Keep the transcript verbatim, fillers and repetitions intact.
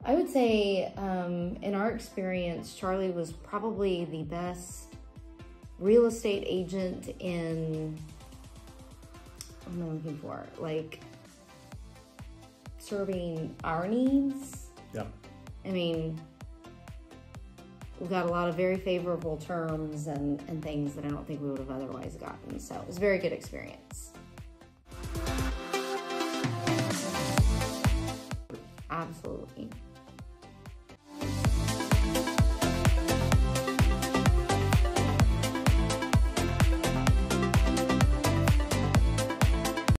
I would say, um, in our experience, Charlie was probably the best real estate agent in, what am I looking for? Like, serving our needs. Yeah. I mean, we got a lot of very favorable terms and, and things that I don't think we would have otherwise gotten. So it was a very good experience. Absolutely.